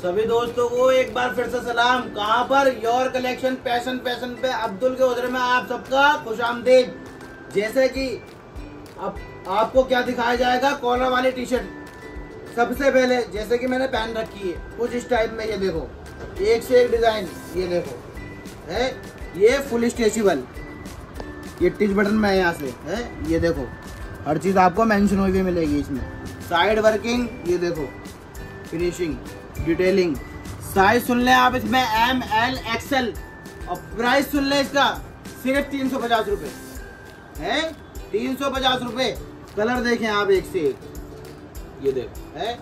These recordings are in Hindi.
सभी दोस्तों को एक बार फिर से सलाम। कहाँ पर? योर कलेक्शन फैशन पे अब्दुल के उधर में आप सबका खुशामदीद। जैसे कि अब आपको क्या दिखाया जाएगा, कॉलर वाली टी शर्ट। सबसे पहले जैसे कि मैंने पहन रखी है कुछ इस टाइप में, ये देखो एक से एक डिजाइन, ये देखो है, ये फुल स्ट्रेचेबल, ये टिच बटन में है यहाँ से है, ये देखो हर चीज आपको मेंशन हुई हुई मिलेगी इसमें। साइड वर्किंग, ये देखो फिनिशिंग, डिटेलिंग। साइज सुन लें आप इसमें ML XL, और प्राइस सुन लें इसका सिर्फ 350 रुपए है, 350 रुपए। कलर देखें आप एक से एक, ये देखो है,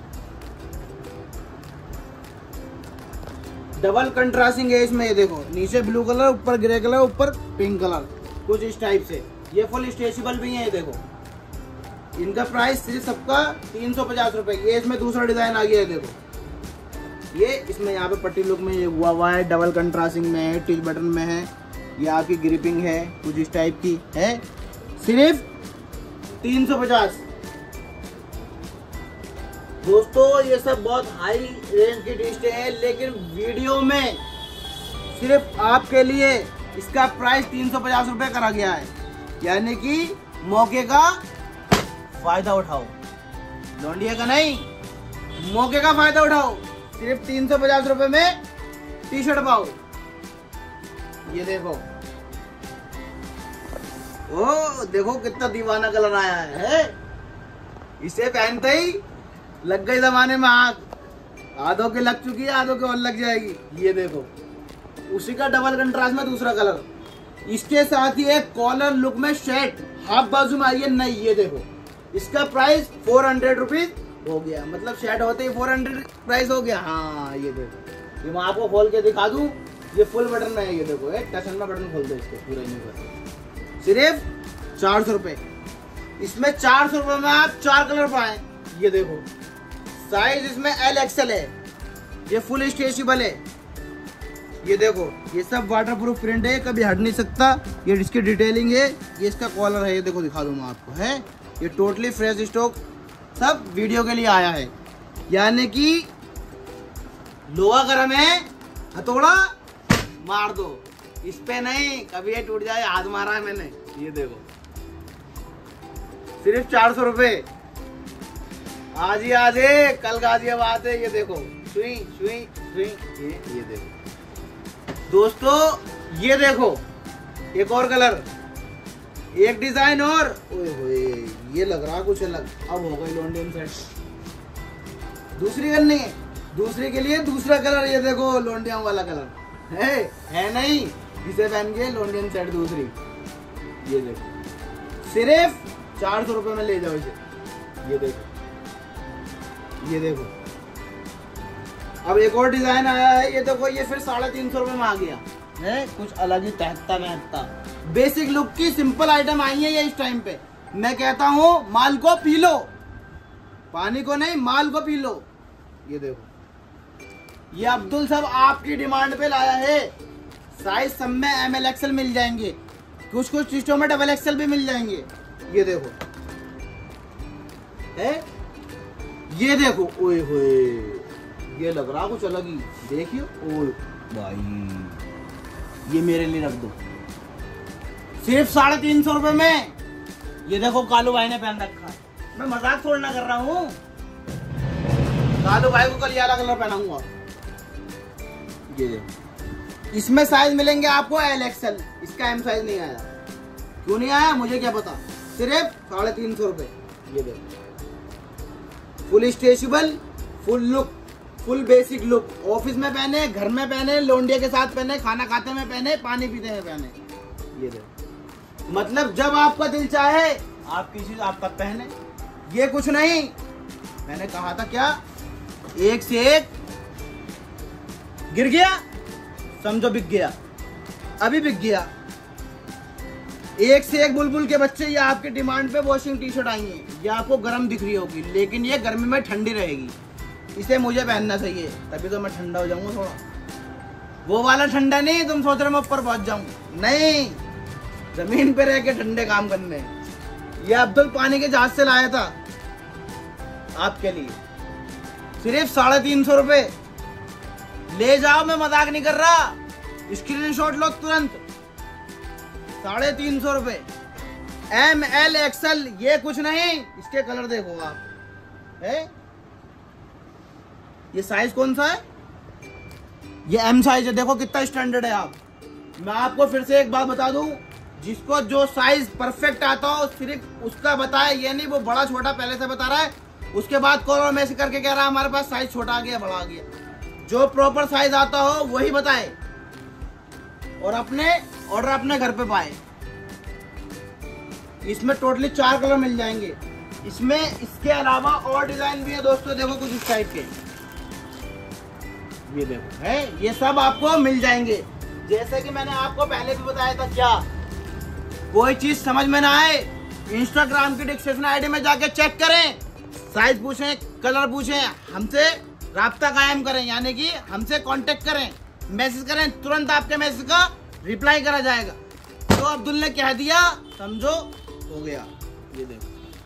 डबल कंट्रास्टिंग है इसमें, ये देखो नीचे ब्लू कलर, ऊपर ग्रे कलर, ऊपर पिंक कलर, कुछ इस टाइप से। ये फुल स्ट्रेचेबल भी है, ये देखो। इनका प्राइस सिर्फ सबका 350 रुपए। ये इसमें दूसरा डिजाइन आ गया है, देखो ये इसमें यहाँ पे पट्टी लुक में हुआ हुआ है, डबल कंट्रास्टिंग में है, टिच बटन में है, ये आपकी ग्रिपिंग है कुछ इस टाइप की है, सिर्फ 350। दोस्तों ये सब बहुत हाई रेंज की टी शर्टें हैं, लेकिन वीडियो में सिर्फ आपके लिए इसका प्राइस 350 रुपए करा गया है। यानी कि मौके का फायदा उठाओ, लौंडिया का नहीं, मौके का फायदा उठाओ। सिर्फ 350 रुपए में टी शर्ट पाओ। ये देखो, ओ देखो कितना दीवाना कलर आया है। इसे पहनते ही लग गई जमाने में आग, आधों के लग चुकी है, आधों के और लग जाएगी। ये देखो उसी का डबल कंट्रास्ट में दूसरा कलर। इसके साथ ही एक कॉलर लुक में शर्ट हाफ बाजू में आई है नई, ये देखो। इसका प्राइस 400 रुपीज हो गया, मतलब शर्ट होते ही 400 प्राइस हो गया। हाँ ये देखो, ये मैं आपको खोल के दिखा दूं, ये फुल बटन में है, ये देखो एक टच में बटन खोल दो इसको पूरा नहीं कर, सिर्फ 400 रुपए। इसमें 400 रुपए में आप 4 कलर पाए। ये देखो साइज इसमें L XL है, ये फुल स्ट्रेचेबल है, ये देखो ये सब वाटर प्रूफ प्रिंट है, कभी हट नहीं सकता। ये इसकी डिटेलिंग है, ये इसका कॉलर है, ये देखो दिखा दूं मैं आपको है, ये टोटली फ्रेश स्टॉक सब वीडियो के लिए आया है। यानी कि लोहा गर्म है, हथौड़ा मार दो, इस पे नहीं कभी ये टूट जाए, हाथ मारा है मैंने। ये देखो सिर्फ 400 रुपए। आज ही आज है, कल गाजियाबाद है। ये देखो सुई सुई सुई, ये देखो दोस्तों, ये देखो एक और कलर, एक डिजाइन और, ओए होए ये लग रहा कुछ अलग। अब हो गई लॉन्डियन सेट। दूसरी करनी है, दूसरी के लिए दूसरा कलर, ये देखो लॉन्डियन वाला कलर है नहीं, इसे पहन के लॉन्डियन सेट दूसरी। ये देखो सिर्फ 400 रुपए में ले जाओ इसे। ये देखो, ये देखो अब एक और डिजाइन आया है, ये देखो ये फिर 350 रुपए में आ गया है, कुछ अलग ही तहता महता। बेसिक लुक की सिंपल आइटम आई है ये इस टाइम पे। मैं कहता हूँ माल को पी लो, पानी को नहीं, माल को पी लो। ये देखो ये अब्दुल साहब आपकी डिमांड पे लाया है। साइज सब में ML XL मिल जाएंगे, कुछ कुछ चीजों में डबल XL भी मिल जाएंगे। ये देखो है, ये देखो ओए होए ये लग रहा कुछ अलग ही, देखिए ओए भाई, ये मेरे लिए रख दो सिर्फ 350 रुपए में। ये देखो कालू भाई ने पहन रखा है, मैं मजाक थोड़ा ना कर रहा हूँ। कालू भाई को कल वाला कलर पहनाऊंगा। ये देखो इसमें साइज मिलेंगे आपको L XL, इसका M साइज नहीं आया। क्यों नहीं आया मुझे क्या पता, सिर्फ 350 रुपए। ये देखो full stretchable, full look, full basic look. Office में पहने, घर में पहने, लौंडिया के साथ पहने, खाना खाते में पहने, पानी पीते में पहने। ये देखो मतलब जब आपका दिल चाहे आपकी चीज आप तब पहने। ये कुछ नहीं, मैंने कहा था क्या, एक से एक गिर गया समझो बिक गया, अभी बिक गया। एक से एक बुलबुल के बच्चे, ये आपके डिमांड पे वॉशिंग टी शर्ट आई है। ये आपको गर्म दिख रही होगी, लेकिन ये गर्मी में ठंडी रहेगी। इसे मुझे पहनना चाहिए, तभी तो मैं ठंडा हो जाऊंगा थोड़ा। वो वाला ठंडा नहीं तुम सोच रहे मैं ऊपर पहुंच जाऊं, नहीं, जमीन पे रह के ठंडे काम करने। ये अब्दुल पानी के जहाज से लाया था आपके लिए, सिर्फ 350 रुपए। ले जाओ, मैं मजाक नहीं कर रहा। स्क्रीनशॉट लो तुरंत। 350 रुपए। ML XL ये कुछ नहीं, इसके कलर देखो आप। है ये साइज कौन सा है? ये M साइज है। देखो कितना स्टैंडर्ड है। आप मैं आपको फिर से एक बात बता दूं, जिसको जो साइज परफेक्ट आता हो सिर्फ उसका बताए, ये नहीं वो बड़ा छोटा पहले से बता रहा है, उसके बाद कॉल मैसेज करके कह रहा है हमारे पास साइज छोटा आ गया बड़ा आ गया। जो प्रॉपर साइज आता हो वही बताए और अपने ऑर्डर अपने घर पे पाए। इसमें टोटली 4 कलर मिल जाएंगे। इसमें इसके अलावा और डिजाइन भी है दोस्तों। देखो कुछ इस टाइप के, ये देखो है, ये सब आपको मिल जाएंगे। जैसे कि मैंने आपको पहले भी बताया था, क्या कोई चीज समझ में ना आए, इंस्टाग्राम की डिस्क्रिप्शन आईडी में जाके चेक करें, साइज पूछें, कलर पूछें, हमसे राब्ता कायम करें, यानी कि हमसे कांटेक्ट करें, मैसेज करें, तुरंत आपके मैसेज का रिप्लाई करा जाएगा। तो अब्दुल ने कह दिया, समझो हो गया। ये देखो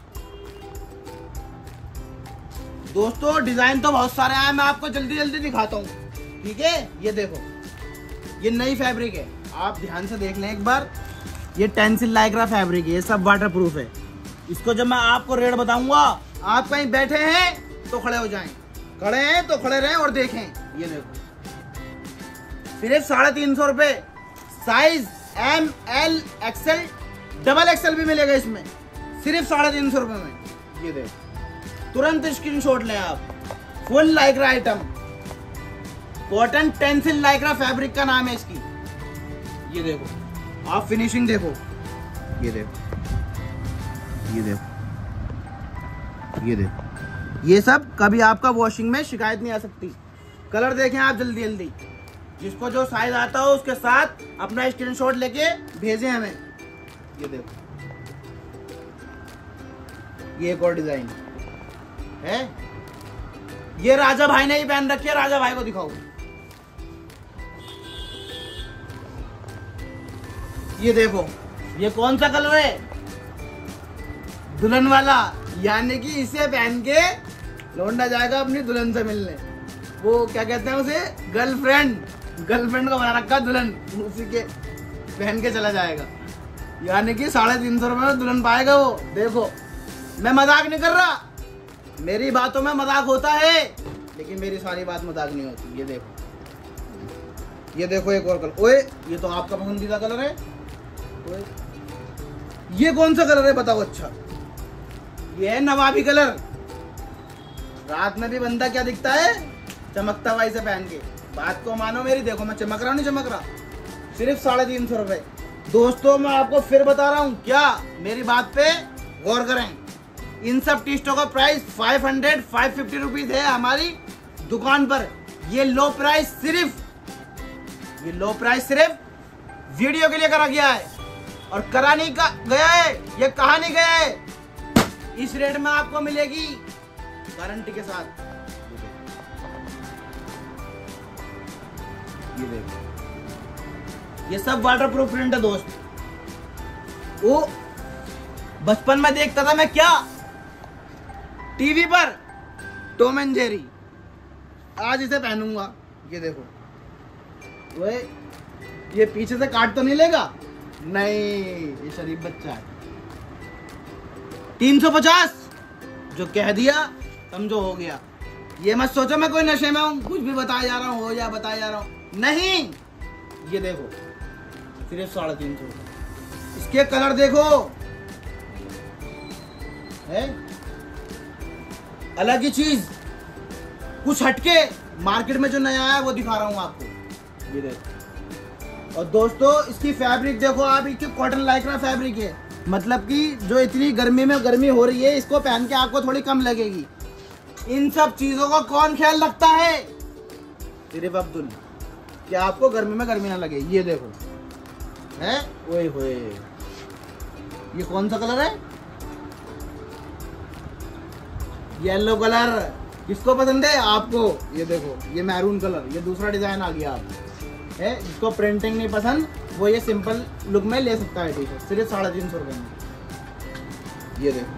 दोस्तों, डिजाइन तो बहुत सारे आए, मैं आपको जल्दी जल्दी दिखाता हूँ, ठीक है। ये देखो, ये नई फैब्रिक है, आप ध्यान से देख लें एक बार। ये टेंसिल लाइक्रा फैब्रिक है, ये सब वाटर प्रूफ है। इसको जब मैं आपको रेट बताऊंगा, आप कहीं बैठे हैं तो खड़े हो जाएं, खड़े हैं तो खड़े रहें और देखें। ये देखो सिर्फ 350 रुपए। Size ML XL double XL भी मिलेगा इसमें, सिर्फ 350 रुपए में। ये देखो, तुरंत स्क्रीनशॉट लें आप। Full Lycra item, cotton Tencel Lycra fabric का नाम है इसकी। ये देखो आप फिनिशिंग देखो, ये देखो, ये देखो, ये देखो, ये सब कभी आपका वॉशिंग में शिकायत नहीं आ सकती। कलर देखें आप जल्दी जल्दी, जिसको जो साइज आता हो उसके साथ अपना स्क्रीनशॉट लेके भेजें हमें। ये देखो, ये एक और डिजाइन है, ये राजा भाई ने ही पहन रखी है, राजा भाई को दिखाओ। ये देखो, ये कौन सा कलर है? दुल्हन वाला, यानी कि इसे पहन के लौंडा जाएगा अपनी दुल्हन से मिलने। वो क्या कहते हैं उसे, गर्लफ्रेंड को बना रखा दुल्हन, उसी के पहन के चला जाएगा। यानी कि 350 रुपए में दुल्हन पाएगा वो। देखो मैं मजाक नहीं कर रहा, मेरी बातों में मजाक होता है, लेकिन मेरी सारी बात मजाक नहीं होती। ये देखो, ये देखो एक और कलर। ओए ये तो आपका पसंदीदा कलर है। ओए ये कौन सा कलर है बताओ? अच्छा ये है नवाबी कलर। रात में भी बंदा क्या दिखता है, चमकता हुआ इसे पहन के। बात को मानो मेरी, देखो मैं चमक रहा नहीं चमक रहा। सिर्फ 350 रुपए। दोस्तों मैं आपको फिर बता रहा हूँ, क्या मेरी बात पे गौर करें। इन सब टी स्टों का प्राइस 550 रुपीज है हमारी दुकान पर। ये लो प्राइस सिर्फ वीडियो के लिए करा गया है, और करा नहीं गया है, ये कहा नहीं गया है। इस रेट में आपको मिलेगी गारंटी के साथ। ये देखो, ये सब वाटर प्रूफ प्रिंट है दोस्त। वो बचपन में देखता था मैं क्या, टीवी पर टॉम एंड जेरी, आज इसे पहनूंगा। ये देखो, वो ये पीछे से काट तो नहीं लेगा? नहीं, ये शरीफ बच्चा है। 350 जो कह दिया समझो हो गया। ये मत सोचो मैं कोई नशे में हूं, कुछ भी बताया जा रहा हूं, हो या बताया जा रहा हूं, नहीं। ये देखो सिर्फ 350। इसके कलर देखो, है अलग ही चीज, कुछ हटके। मार्केट में जो नया आया है वो दिखा रहा हूं आपको। ये देखो, और दोस्तों इसकी फैब्रिक देखो आप, इसकी कॉटन लाइक्रा फैब्रिक है। मतलब कि जो इतनी गर्मी में गर्मी हो रही है, इसको पहन के आपको थोड़ी कम लगेगी। इन सब चीजों का कौन ख्याल रखता है? सिर्फ अब्दुल। क्या आपको गर्मी में गर्मी ना लगे। ये देखो है, ओए होए, ये कौन सा कलर है? Yellow colour. किसको पसंद है? आपको। ये देखो, ये मैरून कलर, ये दूसरा डिजाइन आ गया आप है। जिसको प्रिंटिंग नहीं पसंद वो ये सिंपल लुक में ले सकता है टी शर्ट, सिर्फ 350 रुपए में। ये देखो,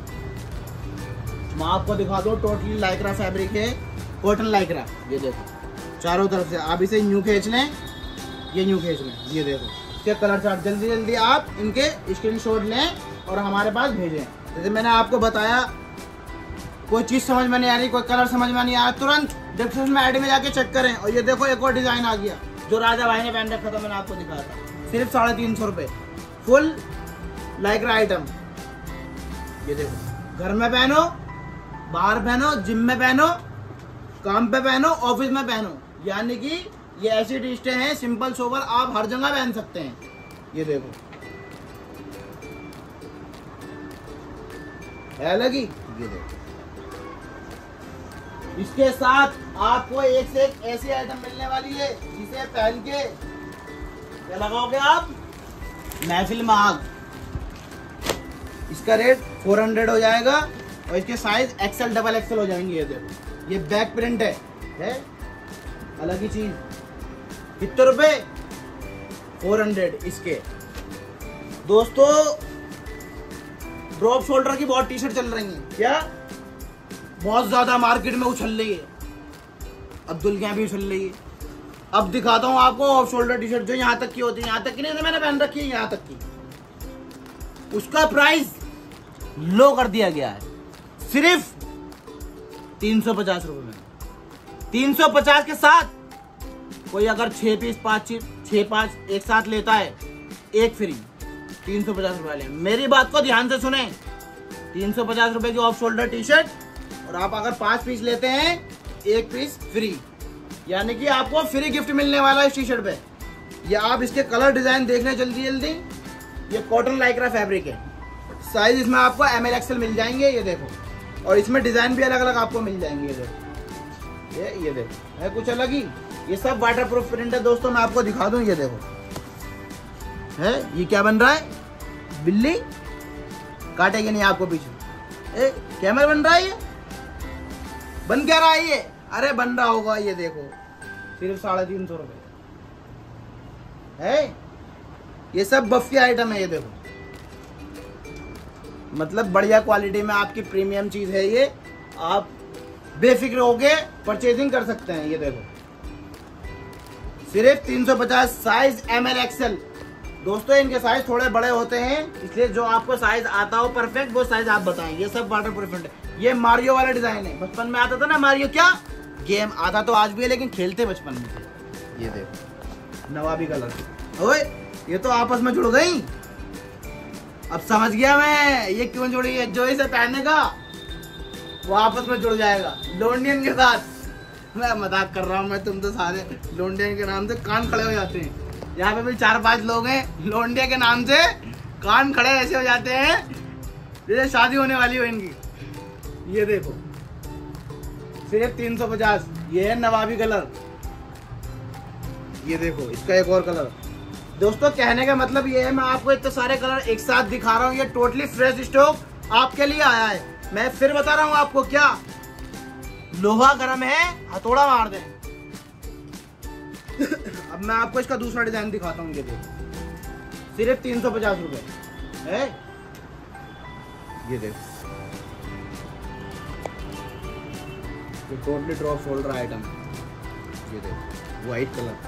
मैं आपको दिखा दूं, टोटली लाइक्रा फैब्रिक है, कॉटन लाइक्रा। ये देखो चारों तरफ से। आप इसे यूं खींच लें, ये यूं खींच लें, ये देखो इसके कलर चार्ट। जल्दी जल्दी आप इनके स्क्रीनशॉट लें और हमारे पास भेजें। जैसे मैंने आपको बताया, कोई चीज़ समझ में नहीं आ रही, कोई कलर समझ में नहीं आ रहा, तुरंत डिस्क्रिप्शन में आईडी में जाके चेक करें। और ये देखो एक और डिज़ाइन आ गया जो राजा भाई ने पहन रखा था, मैंने आपको दिखाया था। सिर्फ 350 रुपये, फुल लाइक्रा आइटम। ये देखो, घर में पहनो, बाहर पहनो, जिम में पहनो, काम पे पहनो, ऑफिस में पहनो। यानी कि ये ऐसी टी शर्टें हैं सिंपल सोबर, आप हर जगह पहन सकते हैं। ये देखो है लगी। ये देखो, इसके साथ आपको एक से एक ऐसी आइटम मिलने वाली है जिसे पहन के क्या लगाओगे आप, महफिल में आग। इसका रेट 400 हो जाएगा और इसके साइज XL डबल XL हो जाएंगे। ये देखो, ये बैक प्रिंट है अलग ही चीज। कितने रुपए, 400 इसके। दोस्तों ड्रॉप शोल्डर की बहुत टी शर्ट चल रही है, क्या बहुत ज्यादा मार्केट में उछल रही है, अब्दुल के यहाँ भी उछल रही है। अब दिखाता हूँ आपको ऑफ शोल्डर टी शर्ट जो यहाँ तक की होती है, यहाँ तक की नहीं, मैंने पहन रखी है यहाँ तक की। उसका प्राइस लो कर दिया गया है, सिर्फ 350 रुपए में। 350 के साथ कोई अगर 6 पीस 5 एक साथ लेता है, एक फ्री। 350 रुपए वाले, मेरी बात को ध्यान से सुने। 350 रुपए की ऑफ शोल्डर टी शर्ट, और आप अगर 5 पीस लेते हैं, एक पीस फ्री। यानी कि आपको फ्री गिफ्ट मिलने वाला है इस टी शर्ट पे। ये आप इसके कलर डिजाइन देख लें जल्दी जल्दी। ये कॉटन लाइक्रा फैब्रिक है, साइज इसमें आपको ML XL मिल जाएंगे। ये देखो, और इसमें डिजाइन भी अलग अलग आपको मिल जाएंगे। ये देखो, ये देखो है कुछ अलग ही। ये सब वाटर प्रूफ प्रिंट है दोस्तों, मैं आपको दिखा दूं। ये देखो है, ये क्या बन रहा है, बिल्ली काटेगी नहीं आपको पीछे। कैमरा बन रहा है, ये बन क्या रहा है ये, अरे बन रहा होगा। ये देखो सिर्फ 350 रुपए है। ये सब बफी आइटम है। ये देखो, मतलब बढ़िया क्वालिटी में आपकी प्रीमियम चीज है ये, आप बेफिक्र होके परचेजिंग कर सकते हैं। ये देखो सिर्फ 350, साइज ML XL। दोस्तों इनके साइज थोड़े बड़े होते हैं, इसलिए जो आपको साइज आता हो परफेक्ट वो साइज आप बताएं। ये सब वाटर प्रूफ है। ये मारियो वाला डिजाइन है, बचपन में आता था ना मारियो, क्या गेम आता तो आज भी है, लेकिन खेलते बचपन में थे। ये देखो नवाबी कलर, ओए ये तो आपस में जुड़ गई। अब समझ गया मैं ये क्यों जुड़ी है, जो इसे पहनेगा वो आपस में जुड़ जाएगा लोंडियन के साथ। मैं मजाक कर रहा हूँ, मैं तुम तो सारे लोंडियन के नाम से कान खड़े हो जाते हैं। यहाँ पे भी 4-5 लोग हैं लोंडिया के नाम से कान खड़े ऐसे हो जाते हैं जैसे शादी होने वाली हो इनकी। ये देखो सिर्फ 350। ये है नवाबी कलर। ये देखो इसका एक और कलर। दोस्तों कहने का मतलब ये है, मैं आपको इतने सारे कलर एक साथ दिखा रहा हूँ। ये टोटली फ्रेश स्टॉक आपके लिए आया है। मैं फिर बता रहा हूँ आपको, क्या लोहा गर्म है, हथौड़ा मार दें। अब मैं आपको इसका दूसरा डिजाइन दिखाता हूँ। ये देखो सिर्फ 350 रुपए है। ये देखो ये टोटली ड्रॉप शोल्डर आइटम। ये देखो व्हाइट कलर।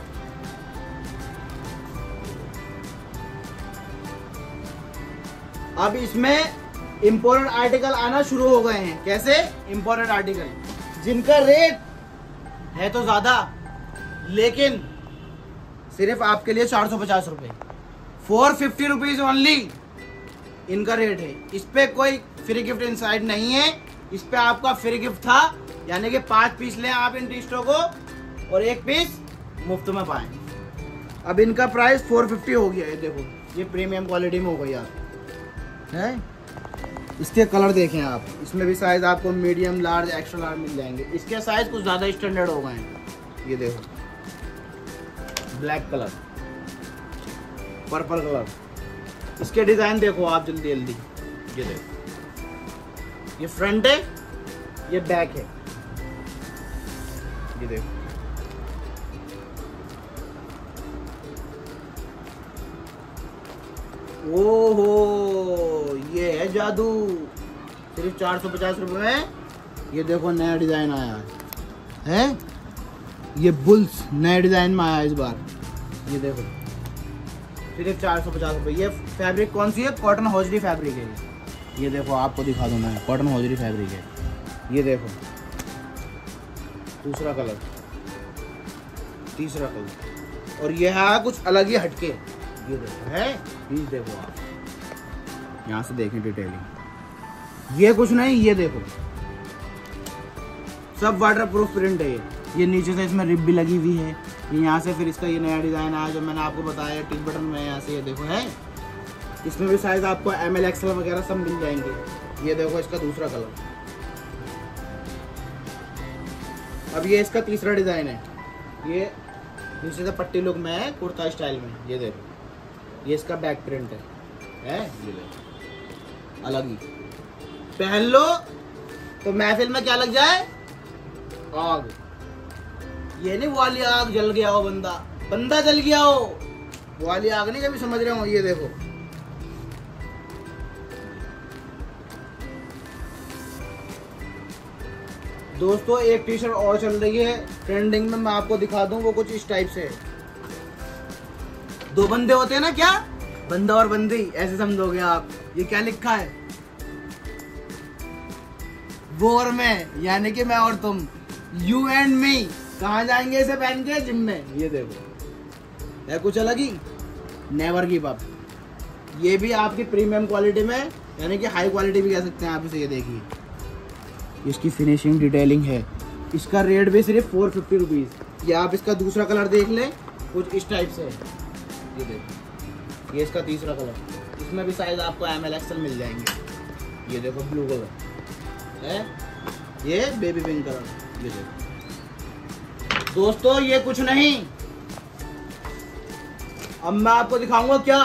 अब इसमें इंपोर्टेड आर्टिकल आना शुरू हो गए हैं। कैसे इंपोर्टेड आर्टिकल, जिनका रेट है तो ज्यादा, लेकिन सिर्फ आपके लिए 450 रुपए, 450 रुपीज ओनली इनका रेट है। इस पे कोई फ्री गिफ्ट इनसाइड नहीं है। इस पे आपका फ्री गिफ्ट था, यानी कि 5 पीस लें आप इन टी शर्टों को और 1 पीस मुफ्त में पाएं। अब इनका प्राइस 450 हो गया है। देखो ये प्रीमियम क्वालिटी में हो गई आप है। इसके कलर देखें आप, इसमें भी साइज आपको मीडियम, लार्ज, एक्स्ट्रा लार्ज मिल जाएंगे। इसके साइज कुछ ज्यादा स्टैंडर्ड हो गए हैं। ये देखो ब्लैक कलर, पर्पल कलर। इसके डिजाइन देखो आप जल्दी जल्दी। ये देखो ये फ्रंट है, ये बैक है। ये देखो ओहो ये है जादू। सिर्फ 450 रुपए में ये देखो नया डिजाइन आया है। ये बुल्स नए डिजाइन में आया इस बार, ये देखो सिर्फ 450 रुपये। ये फैब्रिक कौन सी है? कॉटन हौजरी फैब्रिक है ये देखो, आपको दिखा दूँ मैं, कॉटन हौजरी फैब्रिक है ये देखो। दूसरा कलर, तीसरा कलर, और ये है कुछ अलग ही हटके, ये देखो है पीस, देखो आप यहाँ से देखें डिटेलिंग, ये कुछ नहीं, ये देखो सब वाटर प्रूफ प्रिंट है ये नीचे से इसमें रिब भी लगी हुई है। ये यहाँ से फिर इसका ये नया डिजाइन आया जो मैंने आपको बताया टिक बटन में, यहाँ से ये देखो है, इसमें भी साइज आपको ML XL वगैरह सब मिल जाएंगे। ये देखो इसका दूसरा कलर। अब ये इसका तीसरा डिजाइन है, ये नीचे से पट्टी लुक में है कुर्ता स्टाइल में, ये देखो ये इसका बैक प्रिंट है ये देखो अलग ही। पहन लो तो महफिल में क्या लग जाए? आग। ये नहीं वाली आग जल गया हो, बंदा जल गया हो, वाली आग नहीं, कभी समझ रहे हो। ये देखो दोस्तों एक टी शर्ट और चल रही है ट्रेंडिंग में, मैं आपको दिखा दूं, वो कुछ इस टाइप से है। दो बंदे होते हैं ना, क्या बंदा और बंदी ऐसे समझोगे आप। ये क्या लिखा है? वो और मैं, यानी कि मैं और तुम, यू एंड मी। कहाँ जाएंगे इसे पहन के? जिम में। ये देखो है कुछ अलग ही, नेवर गिव अप। ये भी आपकी प्रीमियम क्वालिटी में, यानी कि हाई क्वालिटी भी कह सकते हैं आप इसे। ये देखिए इसकी फिनिशिंग डिटेलिंग है, इसका रेट भी सिर्फ 450 रुपीज़। या आप इसका दूसरा कलर देख लें, कुछ इस टाइप से है। ये देखो ये इसका तीसरा कलर, इसमें भी साइज आपको ML XL मिल जाएंगे। ये देखो ब्लू कलर है, ये बेबी पिंक कलर। ये देखो दोस्तों ये कुछ नहीं, अब मैं आपको दिखाऊंगा क्या,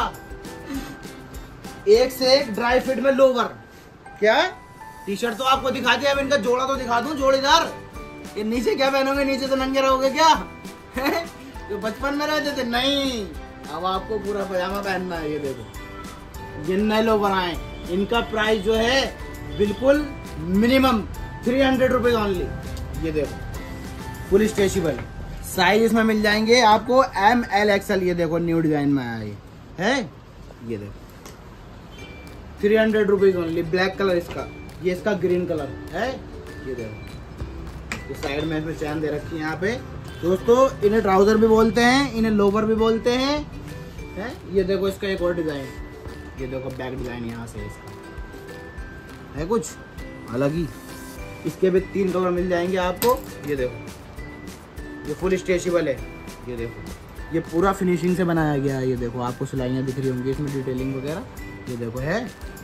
एक से एक ड्राई फिट में लोवर। क्या टी शर्ट तो आपको दिखा दिया, अब इनका जोड़ा तो दिखा दूं, जोड़ीदार। ये नीचे क्या पहनोगे? नीचे तो नंगे रहोगे क्या? जो बचपन में रहते थे, नहीं, अब आपको पूरा पजामा पहनना है। ये देखो ये नए लोवर आए, इनका प्राइस जो है बिल्कुल मिनिमम 300 रुपीज ओनली। ये देखो फुल स्ट्रेचेबल, साइज इसमें मिल जाएंगे आपको ML XL। ये देखो न्यू डिजाइन में आया है, ये देखो 300 रुपीज ओनली। ब्लैक कलर इसका, ये इसका ग्रीन कलर है। ये देखो ये साइड में इसमें चैन दे रखी है यहाँ पे। दोस्तों इन्हें ट्राउजर भी बोलते हैं, इन्हें लोवर भी बोलते हैं, है? ये देखो इसका एक और डिजाइन, ये देखो बैक डिजाइन यहाँ से इसका है कुछ अलग ही। इसके भी 3 कलर मिल जाएंगे आपको। ये देखो ये फुल स्ट्रेचेबल है। ये देखो ये पूरा फिनिशिंग से बनाया गया है। ये देखो आपको सिलाइयाँ दिख रही होंगी इसमें, डिटेलिंग वगैरह। ये देखो है,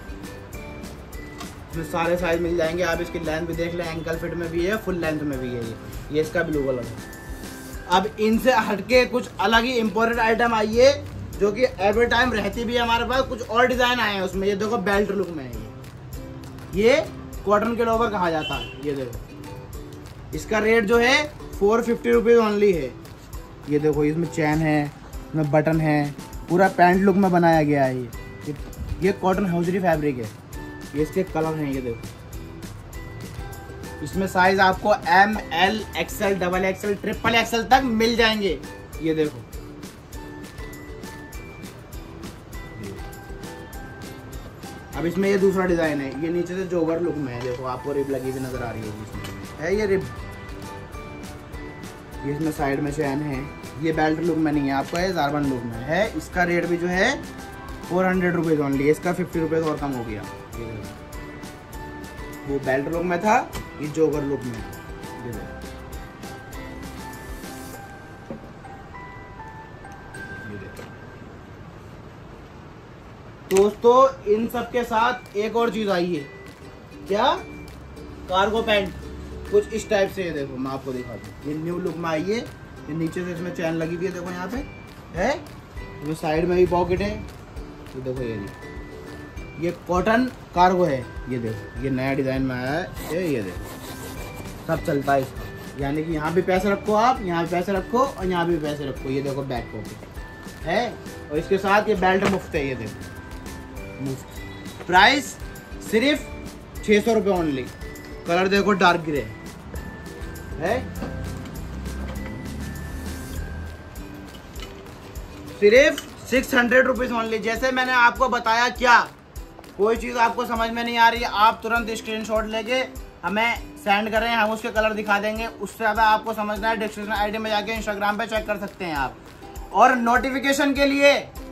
इसमें सारे साइज मिल जाएंगे। आप इसकी लेंथ भी देख लें, एंकल फिट में भी है, फुल लेंथ में भी है। ये इसका ब्लू कलर है। अब इनसे हटके कुछ अलग ही इम्पोर्टेंट आइटम आई है, जो कि एवरी टाइम रहती भी है हमारे पास। कुछ और डिजाइन आए हैं उसमें। ये देखो बेल्ट लुक में है, ये कॉटन के लोवर कहा जाता है। ये देखो इसका रेट जो है 450 रुपीज ओनली है। ये देखो इसमें चैन है, इसमें बटन है, पूरा पैंट लुक में बनाया गया है। ये कॉटन हौजरी फैब्रिक है। ये इसके कलर हैं, ये देखो इसमें साइज आपको ML XL XXL triple XL तक मिल जाएंगे। ये देखो अब इसमें ये दूसरा डिजाइन है, ये नीचे से जोगर लुक में है। देखो आपको रिब लगी हुई नजर आ रही होगी इसमें, है ये रिब। ये इसमें साइड में चैन है। ये बेल्ट लुक में नहीं है, आपको ये जारबन लुक में है। इसका रेट भी जो है 400 रुपीज ओनली। इसका 50 रुपीज और कम हो गया। वो बेल्ट लुक में था, ये जोगर लुक में। ये देखो दोस्तों इन सब के साथ एक और चीज आई है। क्या? कार्गो पैंट कुछ इस टाइप से। ये देखो मैं आपको दिखा दूं, ये न्यू लुक में आई है। ये नीचे से इसमें चैन लगी हुई है, देखो यहाँ पे है। इसमें साइड में भी पॉकेट है। तो देखो ये कॉटन कार्गो है। ये देखो ये नया डिजाइन में आया है। ये देखो सब चलता है इसका, यानी कि यहाँ भी पैसे रखो आप, यहाँ भी पैसे रखो और यहाँ भी पैसे रखो। ये देखो बैक पॉकेट है, और इसके साथ ये बेल्ट मुफ्त है। ये देखो मुफ्त। प्राइस सिर्फ 600 रुपये ओनली। कलर देखो डार्क ग्रे है। सिर्फ 600 रुपीज ओनली। जैसे मैंने आपको बताया, क्या कोई चीज आपको समझ में नहीं आ रही है, आप तुरंत स्क्रीनशॉट लेके हमें सेंड करें, हम उसके कलर दिखा देंगे। उससे ज्यादा आपको समझना है, डिस्क्रिप्शन आईडी में जाके इंस्टाग्राम पे चेक कर सकते हैं आप। और नोटिफिकेशन के लिए